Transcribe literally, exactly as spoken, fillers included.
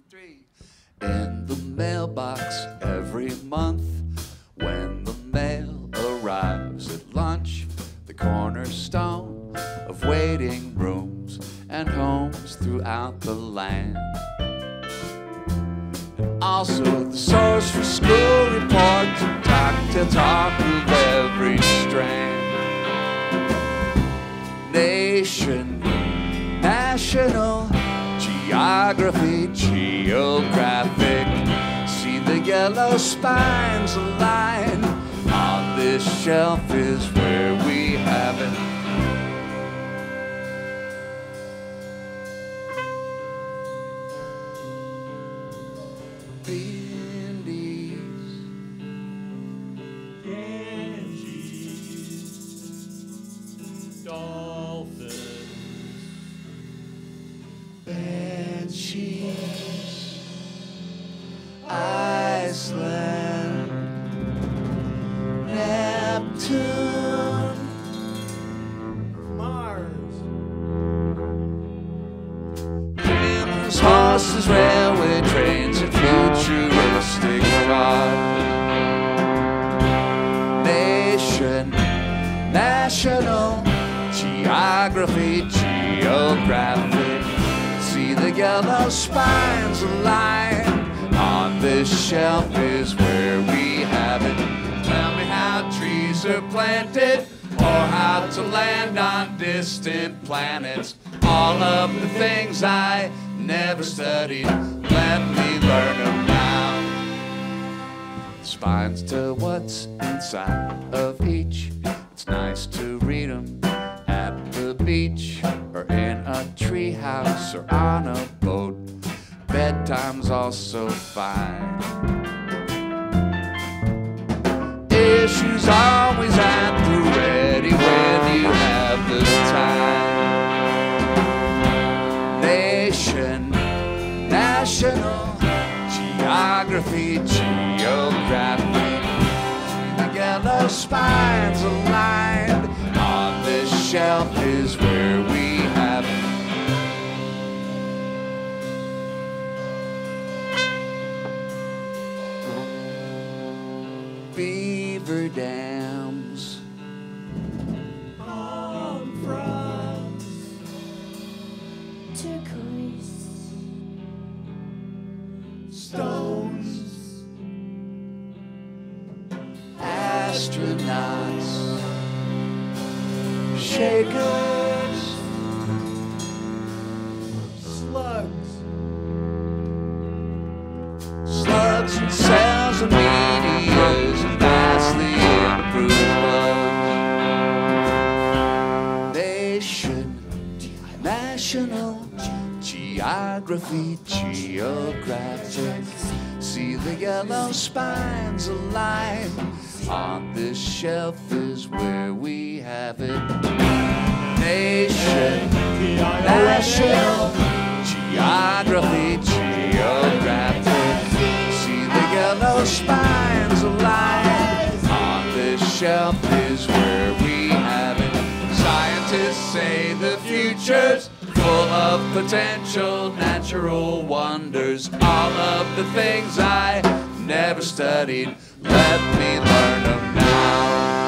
three. In the mailbox every month, when the mail arrives at lunch, the cornerstone of waiting rooms and homes throughout the land. And also the source for school reports and talk to talk of every strand. Nation, national, geography, geographic. See the yellow spines align. On this shelf is where we have it. Indies, Ganges, dolphins, banshees, Iceland, Neptune, Mars, Camels, horses, railway trains, and futuristic cars. Nation, national, geography, geographic. See the yellow spines aligned. On this shelf is where we have it. Tell me how trees are planted, or how to land on distant planets. All of the things I never studied, let me learn them now. Spines tell what's inside of each. It's nice to read them at the beach, or in a treehouse, or on a boat. Bedtime's also fine. Issues always at the ready when you have the time. Nation, national, geography, geographic. See the yellow spines aligned. On this shelf is where we have it. Beaver dams, palm fronds, turquoise, stones, astronauts, shakers, slugs, slugs and cells and meteors and vastly improved bugs. Nation, national, geography, geographic. See the yellow spines align. On this shelf is where we have it. Nation, national, geography, geographic. See the yellow spines align. On this shelf is where we have it. Scientists say the future's full of potential natural wonders. All of the things I never studied, let me learn them now.